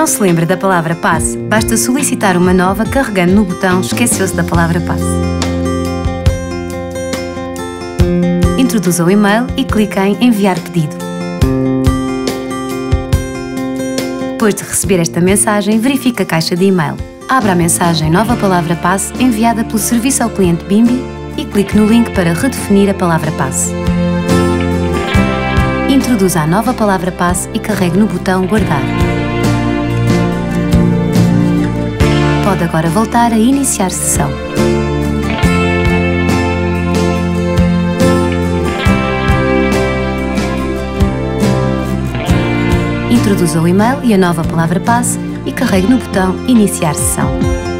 Não se lembra da palavra passe? Basta solicitar uma nova carregando no botão Esqueceu-se da palavra passe. Introduza o e-mail e clique em Enviar pedido. Depois de receber esta mensagem, verifique a caixa de e-mail. Abra a mensagem Nova palavra passe enviada pelo serviço ao cliente Bimbi e clique no link para redefinir a palavra passe. Introduza a nova palavra passe e carregue no botão Guardar. Pode agora voltar a iniciar sessão. Introduza o e-mail e a nova palavra passe e carregue no botão Iniciar sessão.